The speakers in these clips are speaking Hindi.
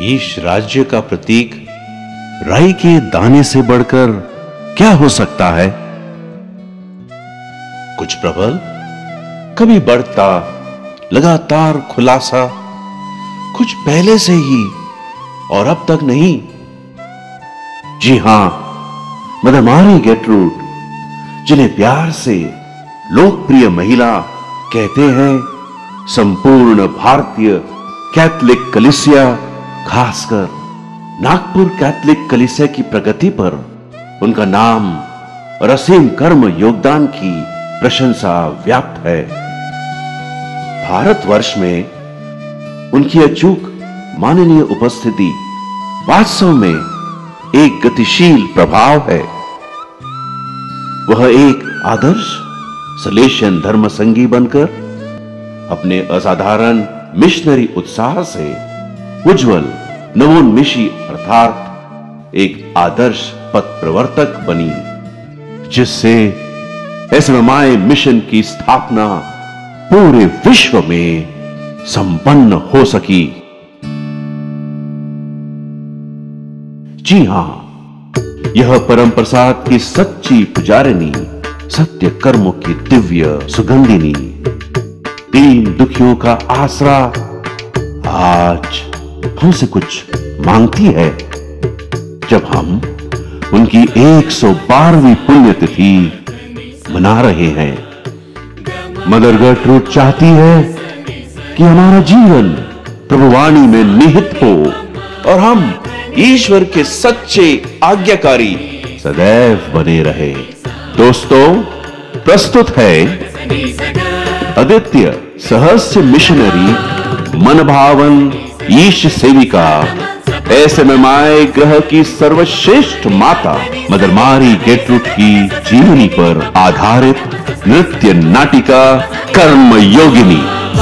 ईश राज्य का प्रतीक राई के दाने से बढ़कर क्या हो सकता है? कुछ प्रबल, कभी बढ़ता लगातार खुलासा, कुछ पहले से ही और अब तक नहीं। जी हां, मदर मारी गेर्ट्रूड, जिन्हें प्यार से लोकप्रिय महिला कहते हैं, संपूर्ण भारतीय कैथोलिक कलीसिया, खासकर नागपुर कैथोलिक कलीसिया की प्रगति पर उनका नाम और असीम कर्म योगदान की प्रशंसा व्याप्त है। भारतवर्ष में उनकी अचूक माननीय उपस्थिति वास्तव में एक गतिशील प्रभाव है। वह एक आदर्श सलेशियन धर्म संगी बनकर अपने असाधारण मिशनरी उत्साह से उज्जवल नवोन्मेषी अर्थात एक आदर्श पथ प्रवर्तक बनी, जिससे एसएमएमआई मिशन की स्थापना पूरे विश्व में संपन्न हो सकी। जी हां, यह परम प्रसाद की सच्ची पुजारिनी, सत्य कर्मों की दिव्य सुगंधिनी, दीन दुखियों का आसरा आज हमसे कुछ मांगती है। जब हम उनकी 112वीं पुण्यतिथि मना रहे हैं, मदर गेर्ट्रूड चाहती है कि हमारा जीवन प्रभुवाणी में निहित हो और हम ईश्वर के सच्चे आज्ञाकारी सदैव बने रहे। दोस्तों, प्रस्तुत है अद्वितीय सहस्य मिशनरी मनभावन ईश सेविका एसएमएमआई ग्रह की सर्वश्रेष्ठ माता मदर मारी गेर्ट्रूड की जीवनी पर आधारित नृत्य नाटिका कर्म योगिनी।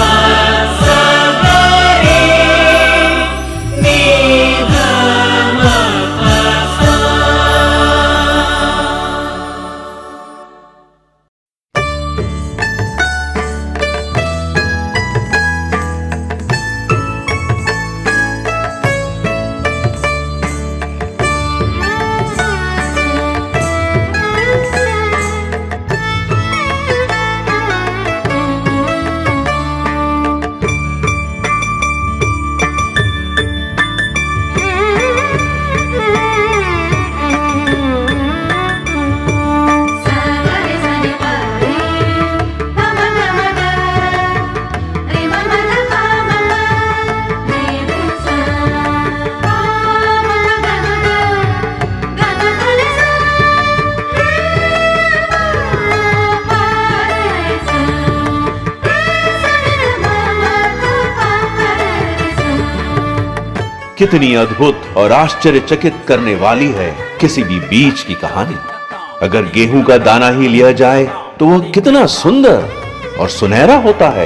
कितनी अद्भुत और आश्चर्यचकित करने वाली है किसी भी बीज की कहानी। अगर गेहूं का दाना ही लिया जाए तो वह कितना सुंदर और सुनहरा होता है,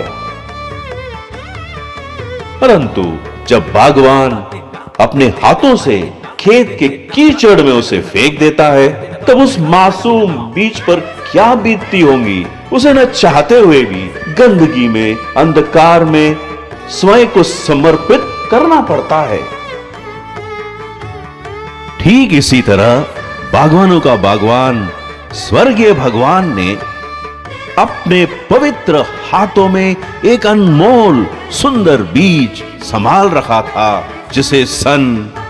परंतु जब बागवान अपने हाथों से खेत के कीचड़ में उसे फेंक देता है, तब उस मासूम बीज पर क्या बीतती होंगी। उसे न चाहते हुए भी गंदगी में, अंधकार में स्वयं को समर्पित करना पड़ता है। ठीक इसी तरह बागवानों का बागवान स्वर्गीय भगवान ने अपने पवित्र हाथों में एक अनमोल सुंदर बीज संभाल रखा था, जिसे सन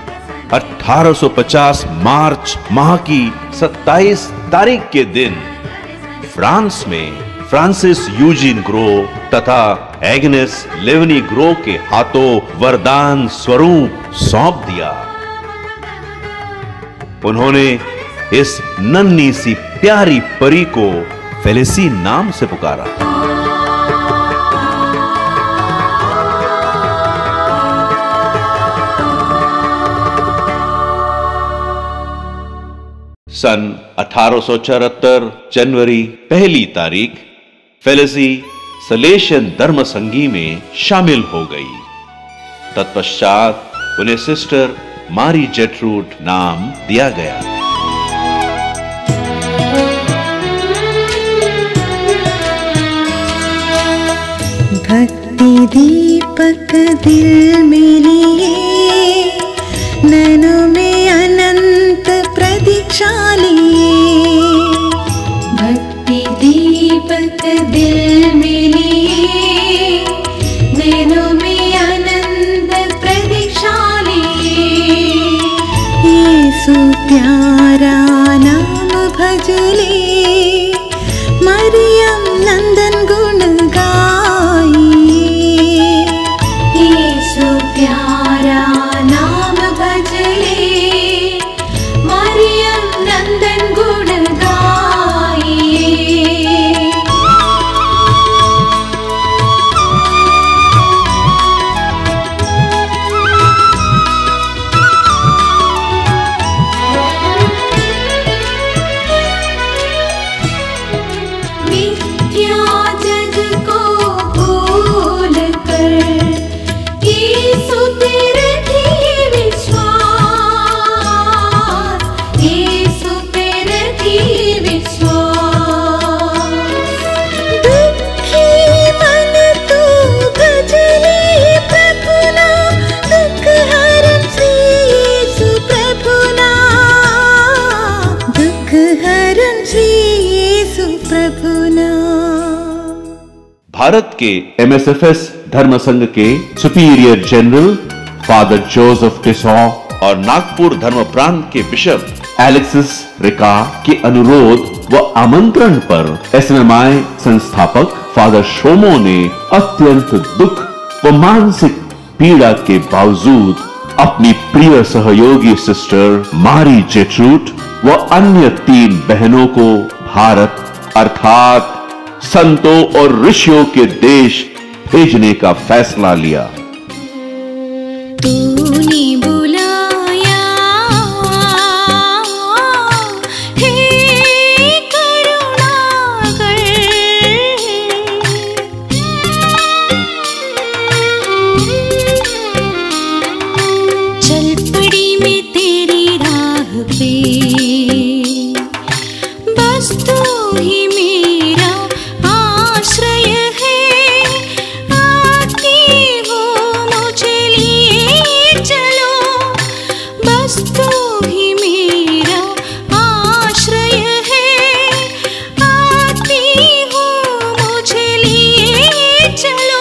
1850 मार्च माह की 27 तारीख के दिन फ्रांस में फ्रांसिस यूजीन ग्रो तथा एग्नेस लेवनी ग्रो के हाथों वरदान स्वरूप सौंप दिया। उन्होंने इस नन्ही सी प्यारी परी को फेलिसी नाम से पुकारा। सन 1874 जनवरी 1 तारीख फेलिसी सलेशियन धर्म संघी में शामिल हो गई। तत्पश्चात उन्हें सिस्टर मारी गेर्ट्रूड नाम दिया गया। भक्ति दीपक दिल में लिए के MSFS धर्म संघ के superior general father Joseph Tissot और नागपुर धर्म प्रांत के बिशप एलेक्सिस रिका के अनुरोध व आमंत्रण पर SNMI संस्थापक फादर शोमो ने अत्यंत दुख व मानसिक पीड़ा के बावजूद अपनी प्रिय सहयोगी सिस्टर मारी जेट्रूट व अन्य 3 बहनों को भारत अर्थात संतों और ऋषियों के देश भेजने का फैसला लिया। तूने बुलाया हे करुणाकर, चल पड़ी मैं तेरी राह पे, बस तू ही मेरा आश्रय है, आती हो मुझे लिए चलो, बस तू ही मेरा आश्रय है, आती हो मुझे लिए चलो।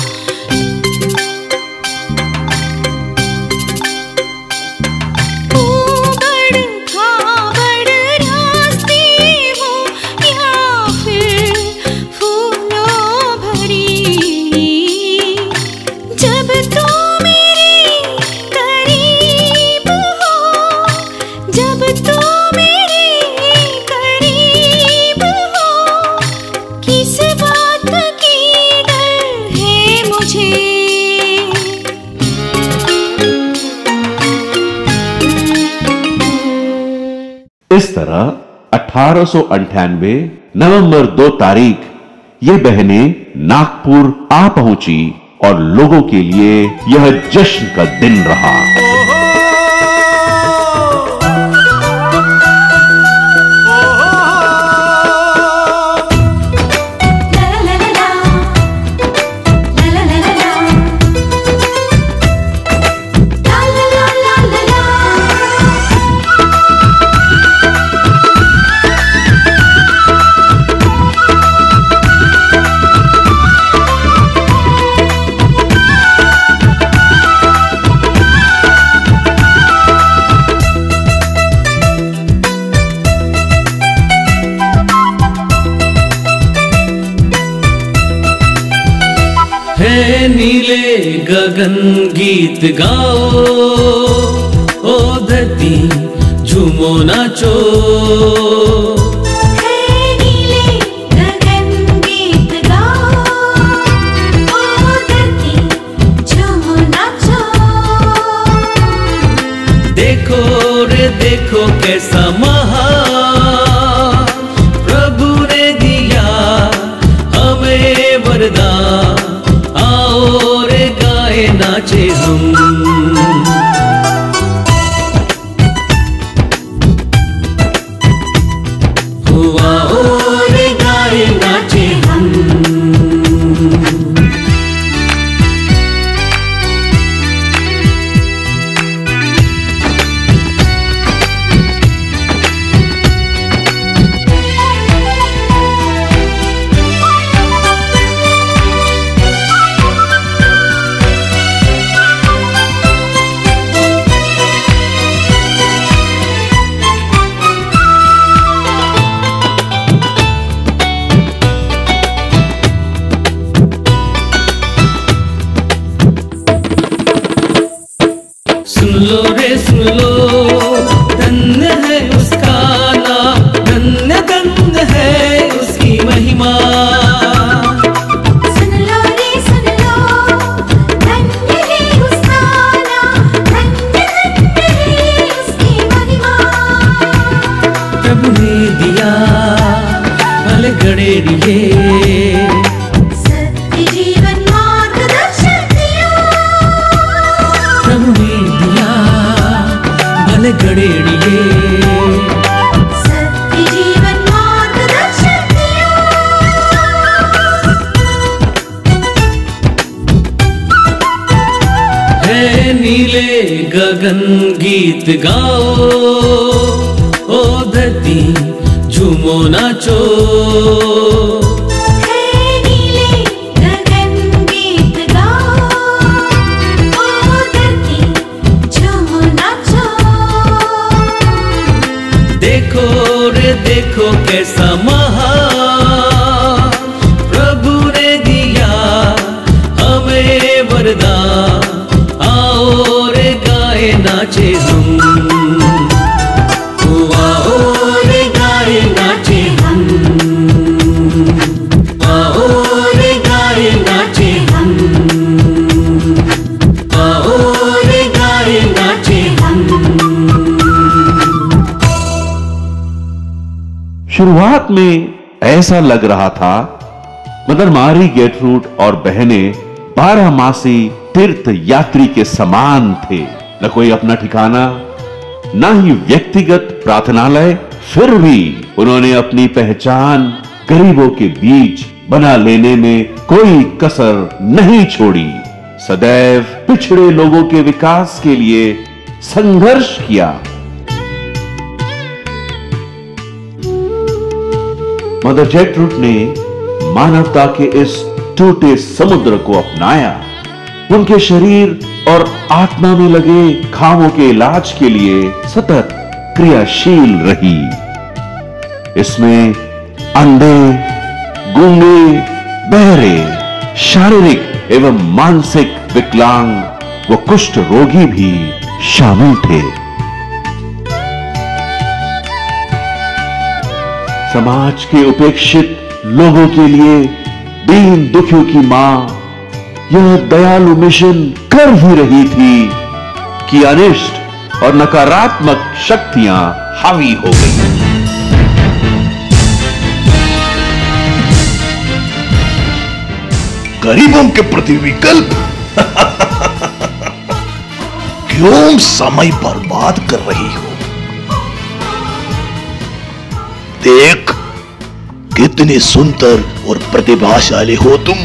ऊबड़ खाबड़ रास्ते हो या फिर फूलों भरी, जब तू मेरे करीब हो, जब तू मेरे करीब हो, किस बात की डर है मुझे। इस तरह 1898 नवंबर 2 तारीख ये बहनें नागपुर आ पहुंची और लोगों के लिए यह जश्न का दिन रहा। है नीले गगन गीत गाओ, ओ धरती झूमो नाचो। है नीले गगन गीत गाओ, ओ धरती झूमो नाचो। देखो रे देखो कैसा महान प्रभु ने दिया हमें वरदान, आओ रे गाए नाचे हम। आओ रे गाए नाचे हम। सुन लो रे सुन लो, धन्य है उसका नाम, धन्य धन्य है उसकी महिमा। सुन लो रे सुन लो, धन्य है उसका नाम, धन्य धन्य है उसकी महिमा। प्रभु ने दिया भले गड़ेरिए, सत्य जीवन मार्गदर्शन दिया। प्रभु ने दिया भले गड़ेरिए, सत्य जीवन मार्गदर्शन दिया। है नीले गगन गीत गाओ, ओ धरती झूमो नाचो। है नीले गगन वो कैसा महान प्रभु ने दिया हमें वरदान। आओ रे गाए नाचे हम, आओ रे गाए नाचे हम, आओ रे गाए नाचे हम, आओ रे गाए नाचे हम। शुरुआत में ऐसा लग रहा था मदर मारी गेटरूड और बहनें 12 मासी तीर्थ यात्री के समान थे। न कोई अपना ठिकाना, न ही व्यक्तिगत प्रार्थनालय, फिर भी उन्होंने अपनी पहचान गरीबों के बीच बना लेने में कोई कसर नहीं छोड़ी। सदैव पिछड़े लोगों के विकास के लिए संघर्ष किया। मदर गेटरूड ने मानवता के इस टूटे समुद्र को अपनाया। उनके शरीर और आत्मा में लगे घावों के इलाज के लिए सतत क्रियाशील रही। इसमें अंधे, गूंगे, बहरे, शारीरिक एवं मानसिक विकलांग व कुष्ठ रोगी भी शामिल थे। समाज के उपेक्षित लोगों के लिए दीन दुखियों की मां यह दयालु मिशन कर ही रही थी कि अनिष्ट और नकारात्मक शक्तियां हावी हो गई। गरीबों के प्रति विकल्प क्यों समय बर्बाद कर रही हो? देख कितने सुंदर और प्रतिभाशाली हो तुम।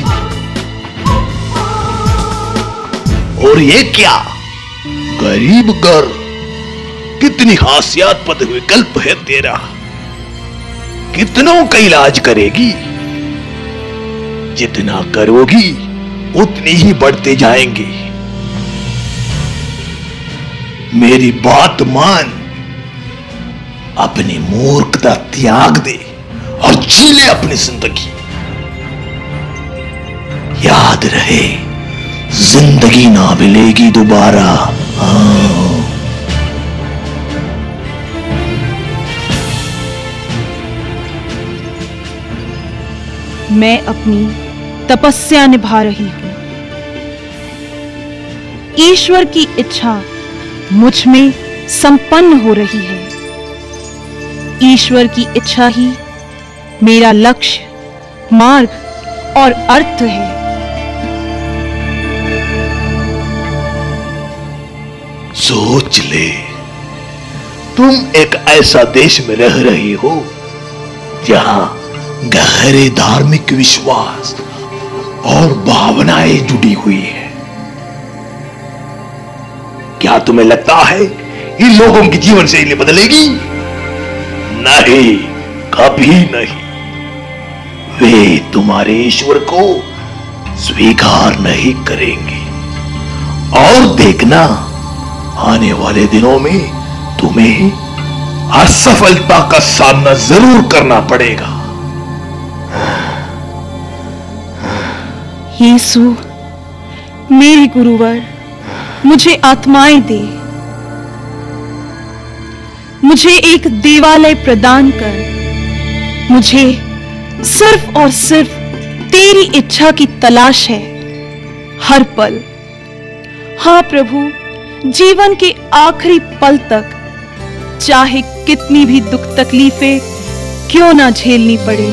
और ये क्या गरीब घर, कितनी हास्यास्पद विकल्प है तेरा। कितनों का इलाज करेगी? जितना करोगी उतनी ही बढ़ते जाएंगे। मेरी बात मान, अपनी मूर्खता त्याग दे और जी ले अपनी जिंदगी। याद रहे, जिंदगी ना मिलेगी दोबारा। हाँ। मैं अपनी तपस्या निभा रही हूं। ईश्वर की इच्छा मुझ में संपन्न हो रही है। ईश्वर की इच्छा ही मेरा लक्ष्य, मार्ग और अर्थ है। सोच ले, तुम एक ऐसा देश में रह रही हो जहां गहरे धार्मिक विश्वास और भावनाएं जुड़ी हुई है। क्या तुम्हें लगता है इन लोगों की जीवन शैली बदलेगी? नहीं, कभी नहीं। वे तुम्हारे ईश्वर को स्वीकार नहीं करेंगे। और देखना, आने वाले दिनों में तुम्हें असफलता का सामना जरूर करना पड़ेगा। यीशु, मेरे गुरुवर, मुझे आत्माएं दे। मुझे एक देवालय प्रदान कर। मुझे सिर्फ और सिर्फ तेरी इच्छा की तलाश है हर पल। हाँ प्रभु, जीवन के आखिरी पल तक, चाहे कितनी भी दुख तकलीफें क्यों ना झेलनी पड़े।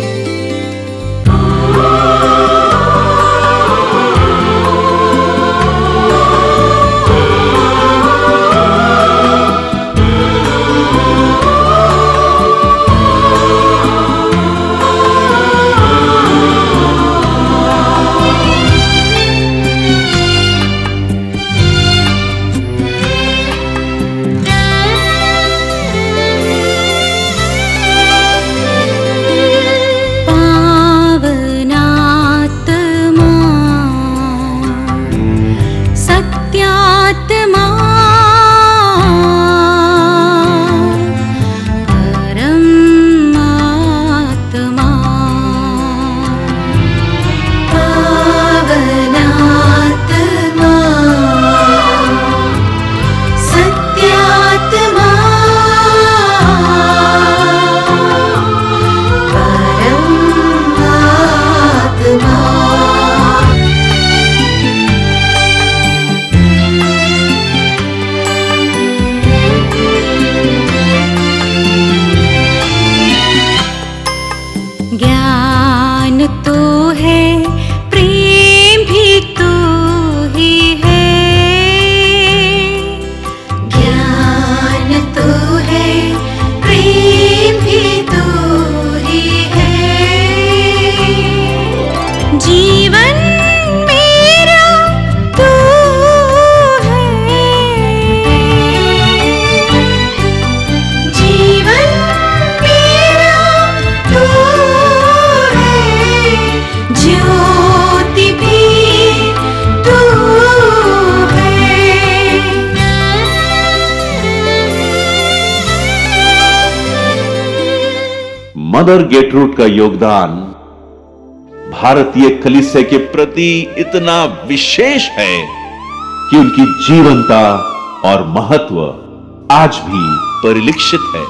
मदर गेटरूड का योगदान भारतीय कलीसिया के प्रति इतना विशेष है कि उनकी जीवंता और महत्व आज भी परिलक्षित है।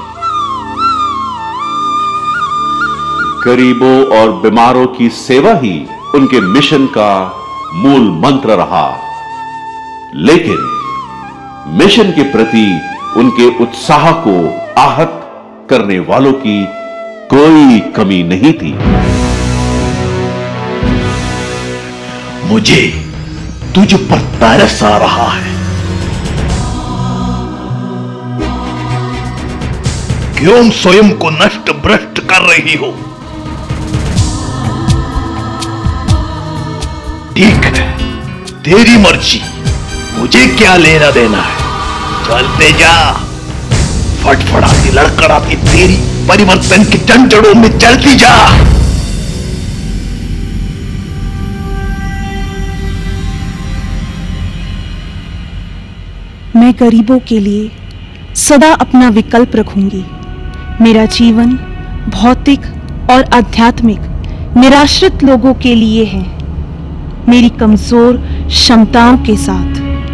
गरीबों और बीमारों की सेवा ही उनके मिशन का मूल मंत्र रहा, लेकिन मिशन के प्रति उनके उत्साह को आहत करने वालों की कोई कमी नहीं थी। मुझे तुझ पर तरस आ रहा है। क्यों स्वयं को नष्ट भ्रष्ट कर रही हो? ठीक है, तेरी मर्जी, मुझे क्या लेना देना है। चलते जा, फटफड़ाती लड़खड़ाती तेरी परिवर्तन की चंचड़ों में चलती जा। मैं गरीबों के लिए सदा अपना विकल्प रखूंगी। मेरा जीवन भौतिक और आध्यात्मिक निराश्रित लोगों के लिए है, मेरी कमजोर क्षमताओं के साथ।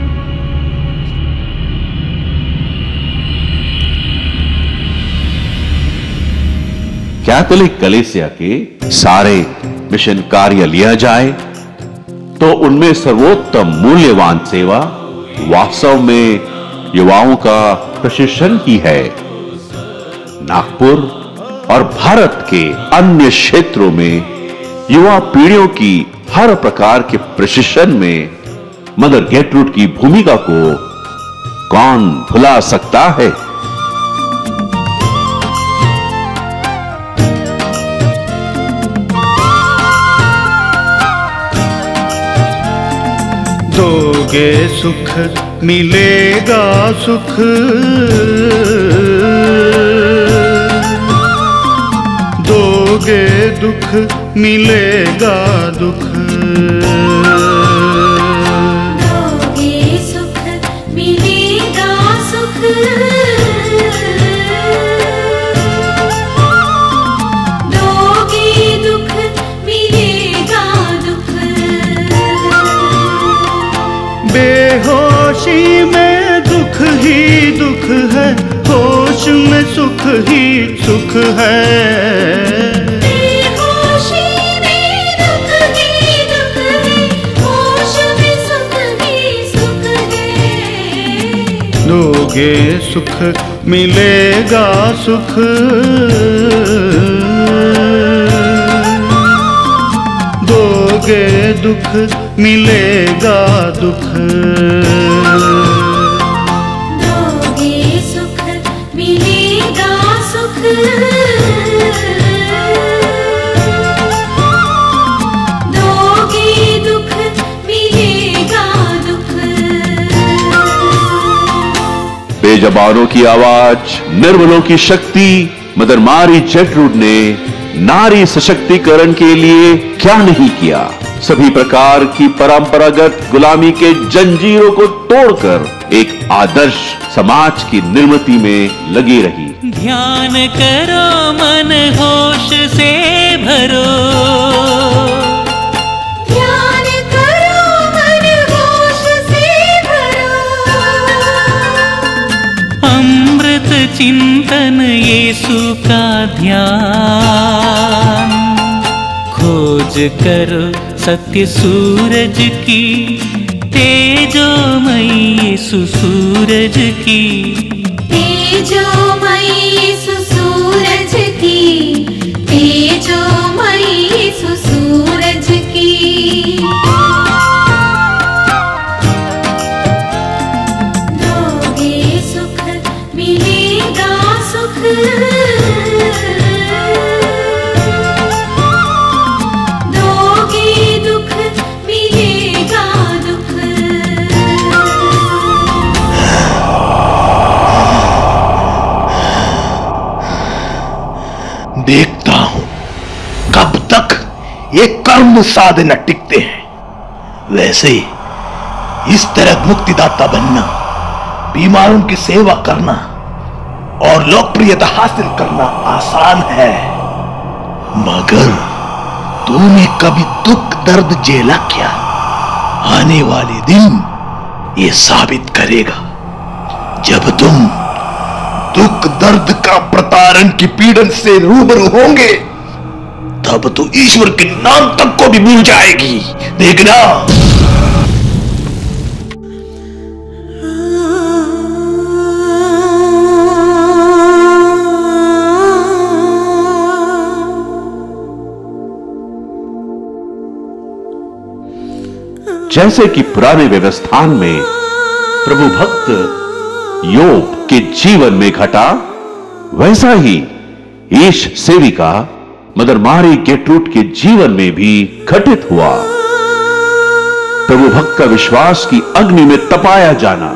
कैथोलिक कलीसिया के सारे मिशन कार्य लिया जाए तो उनमें सर्वोत्तम मूल्यवान सेवा वास्तव में युवाओं का प्रशिक्षण ही है। नागपुर और भारत के अन्य क्षेत्रों में युवा पीढ़ियों की हर प्रकार के प्रशिक्षण में मदर गेटरूड की भूमिका को कौन भुला सकता है। दोगे सुख मिलेगा सुख, दोगे दुख मिलेगा दुख। दोगे सुख मिलेगा सुख, दोगे दुख मिलेगा दुख। बेहोशी में दुख ही दुख है, होश में सुख ही सुख है। बेहोशी में दुख ही दुख है, होश में सुख ही सुख है। दोगे सुख मिलेगा सुख, दोगे दुख मिलेगा दुख। दोगे सुख मिलेगा सुख, दोगे दुख मिलेगा दुख। बेजबानों की आवाज, निर्बलों की शक्ति, मदर मारी गेटरूड ने नारी सशक्तिकरण के लिए क्या नहीं किया। सभी प्रकार की परंपरागत गुलामी के जंजीरों को तोड़कर एक आदर्श समाज की निर्मिति में लगी रही। ध्यान करो मन होश से भरो, ध्यान करो मन होश से भरो। अमृत चिंतन यीशु का ध्यान, खोज करो सत्य सूरज की, तेजोमयी यीशु सूरज की। तेजोमयी यीशु सूरज की, तेजोमयी यीशु सूरज की। दोगे सुख मिलेगा सुख, दोगे दुख मिलेगा दुख। देखता हूं कब तक ये कर्म साधना टिकते हैं। वैसे ही इस तरह मुक्तिदाता बनना, बीमारों की सेवा करना और लोकप्रियता हासिल करना आसान है, मगर तूने कभी दुख दर्द झेला क्या? आने वाले दिन ये साबित करेगा। जब तुम दुख दर्द का प्रतारण की पीड़न से रूबरू होंगे, तब तो ईश्वर के नाम तक को भी भूल जाएगी। देखना। जैसे कि पुराने व्यवस्थान में प्रभु भक्त योग के जीवन में घटा, वैसा ही ईश सेविका मदर मारी गेट्रूड के जीवन में भी घटित हुआ। प्रभु भक्त का विश्वास की अग्नि में तपाया जाना,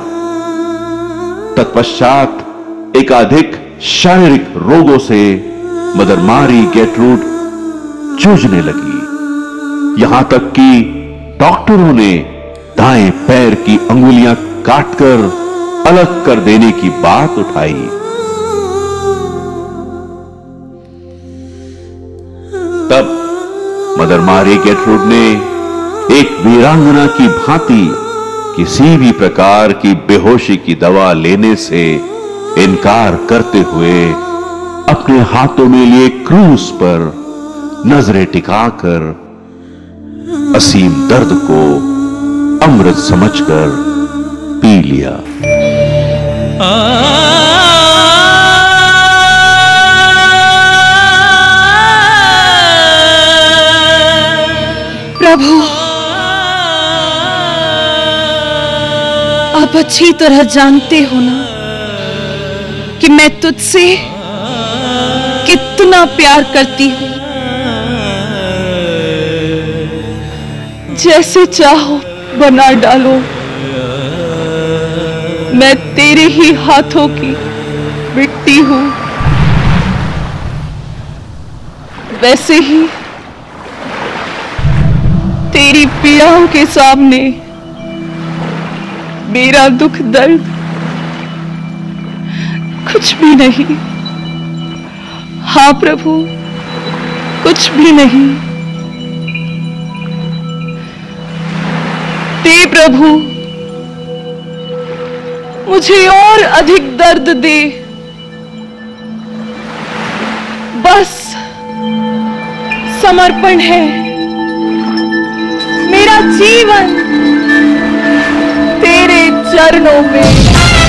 तत्पश्चात एकाधिक शारीरिक रोगों से मदर मारी गेट्रूड जूझने लगी। यहां तक कि डॉक्टरों ने दाएं पैर की अंगुलियां काटकर अलग कर देने की बात उठाई। तब मदर मारी गेट्रूड ने एक वीरांगना की भांति किसी भी प्रकार की बेहोशी की दवा लेने से इनकार करते हुए अपने हाथों में लिए क्रूस पर नजरें टिकाकर असीम दर्द को अमृत समझकर पी लिया। प्रभु, आप अच्छी तरह जानते हो ना कि मैं तुझसे कितना प्यार करती हूं। जैसे चाहो बना डालो, मैं तेरे ही हाथों की मिट्टी हूं। वैसे ही तेरी पीड़ाओं के सामने मेरा दुख दर्द कुछ भी नहीं। हाँ प्रभु, कुछ भी नहीं। दे प्रभु, मुझे और अधिक दर्द दे। बस समर्पण है मेरा जीवन तेरे चरणों में।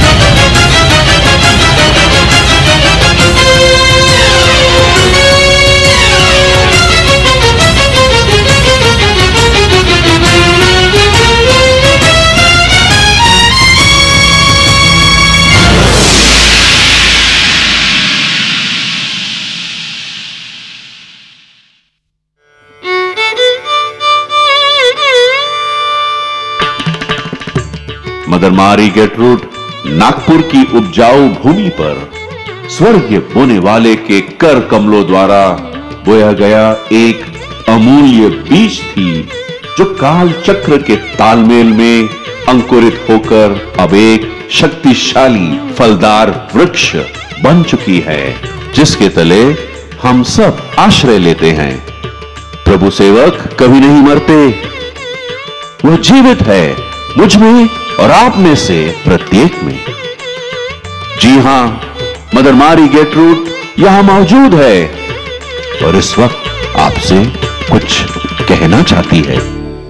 मदर मारी गेट्रूड नागपुर की उपजाऊ भूमि पर स्वर्गीय बोने वाले के कर कमलों द्वारा बोया गया एक अमूल्य बीज थी, जो काल चक्र के तालमेल में अंकुरित होकर अब एक शक्तिशाली फलदार वृक्ष बन चुकी है, जिसके तले हम सब आश्रय लेते हैं। प्रभु सेवक कभी नहीं मरते, वह जीवित है मुझ में और आप में से प्रत्येक में। जी हां, मदर मारी गेट्रूड यहां मौजूद है और इस वक्त आपसे कुछ कहना चाहती है।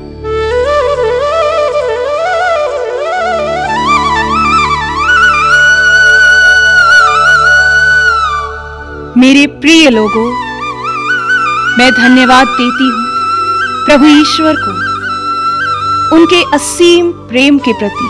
मेरे प्रिय लोगों, मैं धन्यवाद देती हूं प्रभु ईश्वर को उनके असीम प्रेम के प्रति।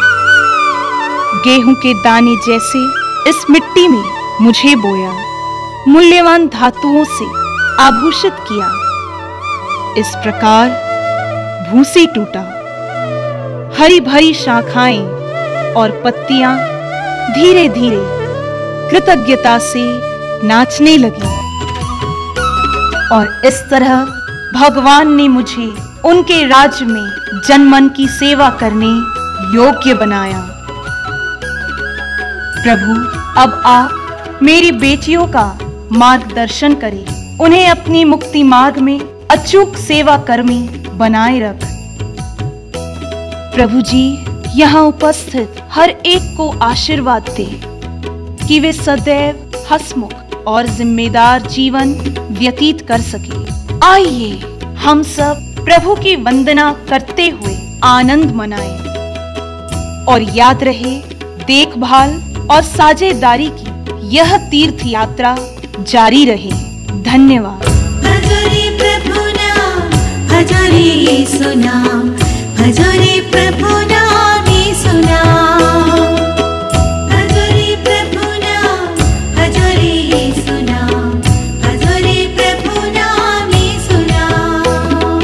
गेहूं के दाने जैसे इस मिट्टी में मुझे बोया, मूल्यवान धातुओं से आभूषित किया। इस प्रकार भूसी टूटा, हरी भरी शाखाएं और पत्तियां धीरे धीरे कृतज्ञता से नाचने लगी। और इस तरह भगवान ने मुझे उनके राज्य में जनमन की सेवा करने योग्य बनाया। प्रभु, अब आप मेरी बेटियों का मार्गदर्शन करें उन्हें अपनी मुक्ति मार्ग में अचूक सेवा कर्मी बनाए रख। प्रभु जी यहाँ उपस्थित हर एक को आशीर्वाद दे कि वे सदैव हंसमुख और जिम्मेदार जीवन व्यतीत कर सके। आइए हम सब प्रभु की वंदना करते हुए आनंद मनाएं और याद रहे, देखभाल और साझेदारी की यह तीर्थ यात्रा जारी रहे। धन्यवाद। भजो रे प्रभु नाम, भजो रे यीशु नाम, भजो रे प्रभु नाम यीशु नाम। भजो रे प्रभु नाम, भजो रे यीशु नाम, भजो रे प्रभु नाम यीशु नाम।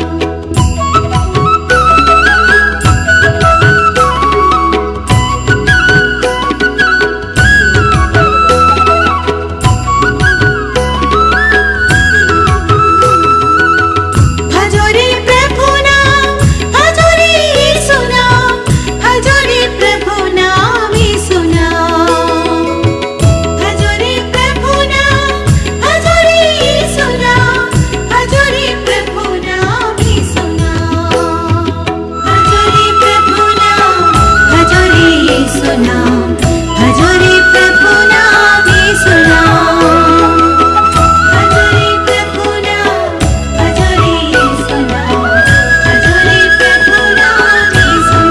भजो रे प्रभु नाम, भजो रे यीशु नाम, भजो रे प्रभु नाम यीशु नाम। भजो रे प्रभु नाम, भजो रे यीशु नाम, भजो रे प्रभु नाम यीशु नाम। भजो रे प्रभु नाम, भजो रे यीशु नाम, भजो रे प्रभु नाम यीशु नाम। भजो रे प्रभु नाम, भजो रे यीशु नाम, भजो रे प्रभु नाम यीशु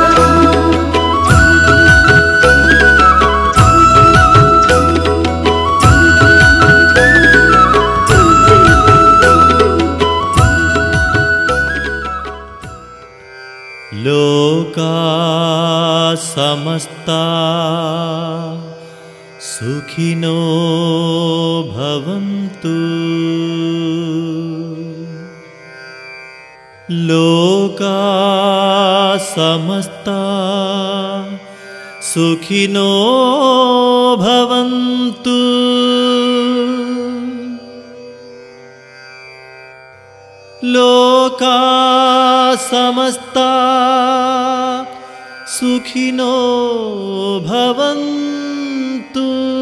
लोका समस्ता सुखिनो भवन्तु। लोका समस्ता सुखिनो भवन्तु। लोका समस्ता सुखिनो भवन्तु।